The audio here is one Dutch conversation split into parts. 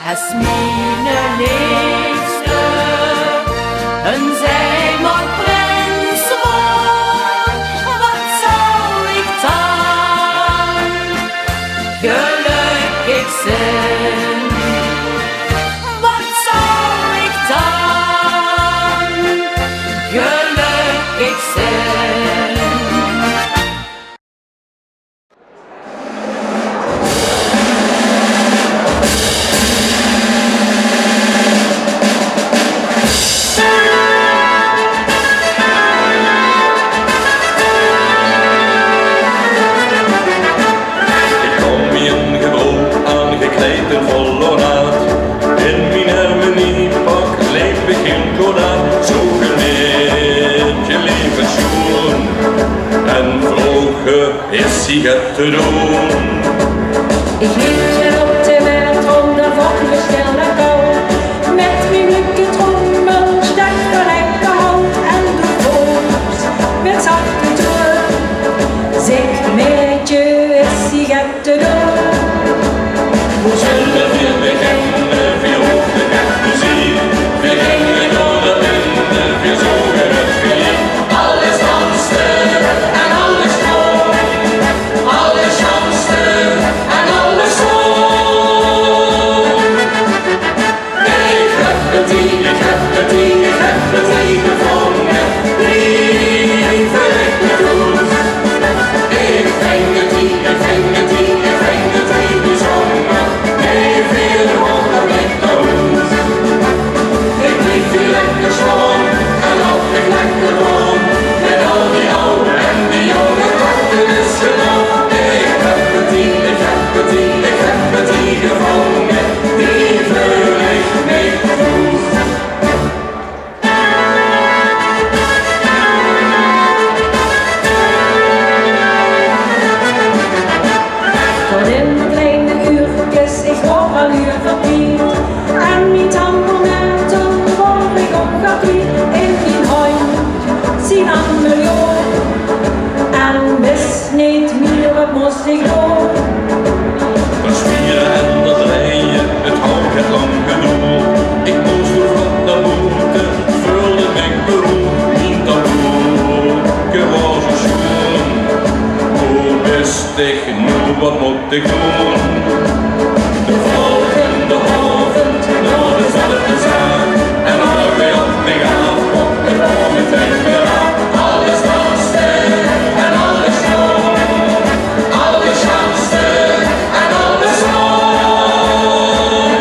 is mijn liefste, en zij maar prins wordt, wat zal ik dan gelukkig zijn? Wat zal ik dan gelukkig zijn? Is sigaret te doen. Ik liet je op de wereld de volgende stille kou. Met mijn lukke trommel stak de lekker hout en de voet met zachte toon. Zeg met je is sigaret te doen. Hoe zullen we beginnen, veel op de plezier. We gingen door de lente, veel zogen het geliefd. Alles danste en alles sprong. Alles danste en alles sprong. Ik heb het hier, ik heb het hier, ik heb het hier gevonden. Lieve lekker goed. Ik ving het hier, ik ving het hier, ik ving het hier gezongen. Nee, veel honger met de hoed. Ik liep hier lekker schoon en op ik lekker rond. Met al die oude en die jonge krachten is gedaan. Ik heb het hier, ik heb het hier, ik heb het hier gevonden. Die verlicht met de voet. Tot in de kleine uurtjes, ik hoor al uur verpiet. En mijn tandmomenten word ik opgeklied. In mijn hand zien aan miljoen. En wist niet meer wat moest ik doen. De spieren en de draaien, het houdt het lang genoeg. Ik moest door wat de boete, vulde mijn beroep. Niet dat boeken was een schoen. Hoe wist ik nu, wat moet ik doen? De volgende avond, naar dezelfde zaak. En waar wij op de gaaf, op de bomen trekken we aan. Alles danste en alles sprong. Alles danste en alles sprong.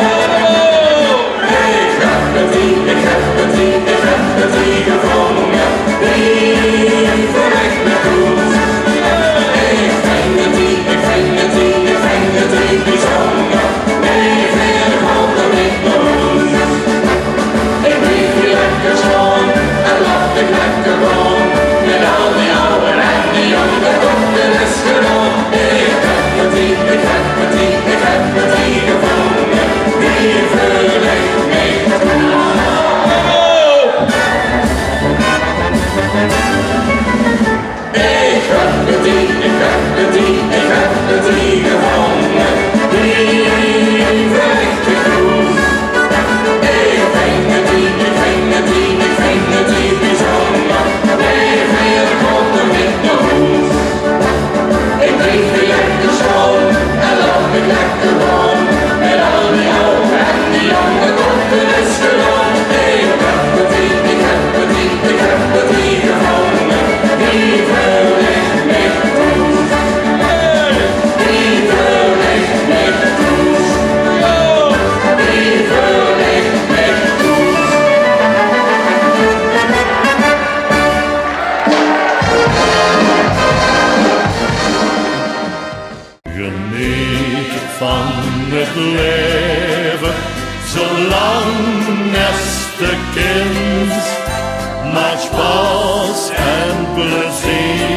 Ik heb het hier, ik heb het hier, ik heb het hier gevonden. Lieve echt me goed. Ik ving het hier, ik ving het hier, ik ving het hier gezongen. Nee, veel honger met de hoed. Ik bleef hier lekker schoon en lag ik lekker rond. Met al die oude en die jonge dochter is gedaan. Ik heb het hier, ik heb het hier, ik heb het hier gevonden. Die verlicht met de voet. Ik heb het hier, ik heb het hier, ik heb het hier gevonden. Die verlicht met de voet. Ik ving het hier, ik ving het hier, ik ving het hier bijzonder. Nee, veel honger met de hoed. Ik bleef weer lekker schoon en lag ik lekker rond. Met al die oude en die jonge dochter is gedaan. Ik heb het hier, ik heb het hier, ik heb het hier gevonden. Die verlicht met de voet. Die verlicht met de voet. Die verlicht met de voet. Geniet van het leven, zolang neste kind. Maak spaas en plezier